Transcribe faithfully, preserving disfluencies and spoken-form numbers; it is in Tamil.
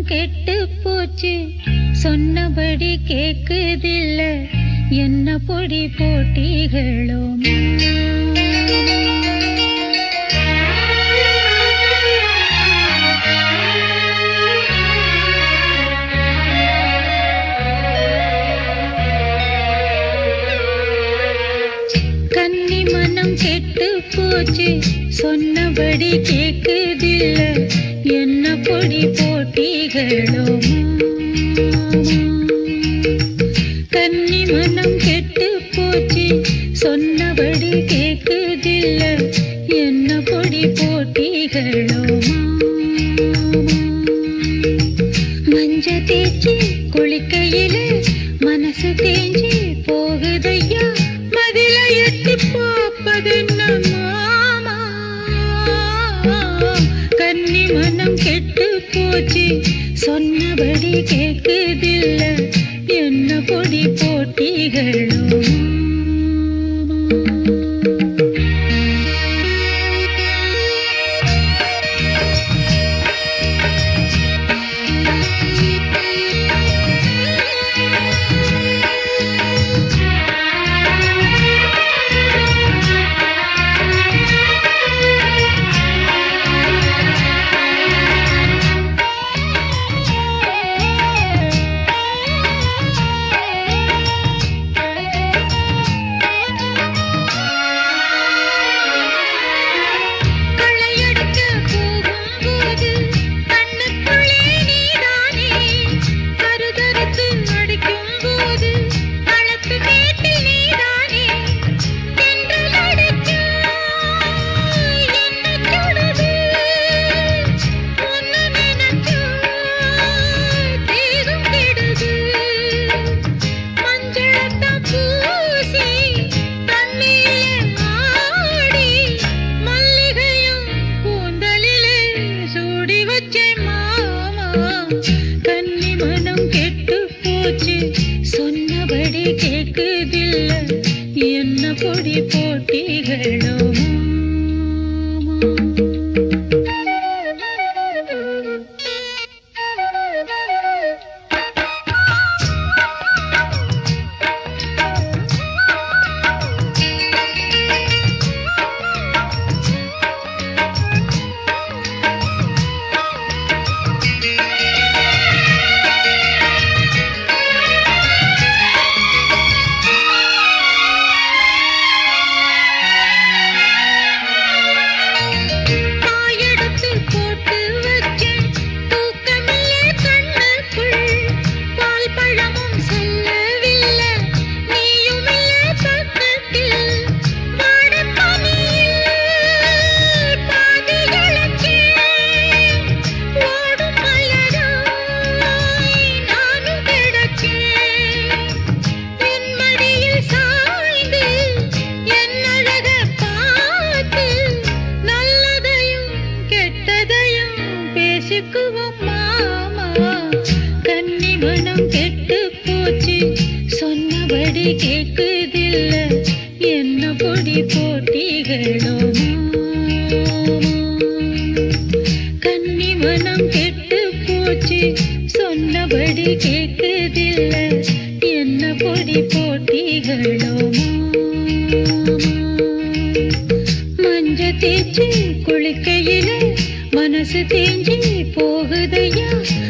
கெட்டு போச்சு சொன்னபடி கேக்குதில்ல என்ன பொடி போட்டிகளோ கன்னி மனம் கெட்டு போச்சு சொன்னபடி கேக்குதில்ல என்ன பொடி போட்டிகளோ கன்னி மனம் கெட்டு போச்சு சொன்னபடி கேக்குதில்ல என்ன பொடி போட்டிகளோ மஞ்ச தேய்ச்சி குளிக்கையில மனசு தேஞ்சி போகுதையா மதில எட்டி பாப்பதென்ன மாமா கன்னி மனம் கெட்டு போச்சு சொன்னபடி கேக்குதில்ல என்ன பொடி போட்டிகளோ கன்னி மனம் கெட்டு போச்சு சொன்னபடி கேக்குதில்ல என்ன பொடி போட்டிகளோ கன்னி மனம் கெட்டு போச்சு சொன்னபடி கேக்குதில்ல என்ன பொடி போட்டிகளோ கன்னி மனம் கெட்டு போச்சு சொன்னபடி கேக்குதில்ல என்ன பொடி போட்டிகளோ மஞ்ச தேய்ச்சி குளிக்கையில மனசு தேஞ்சி போகுதையா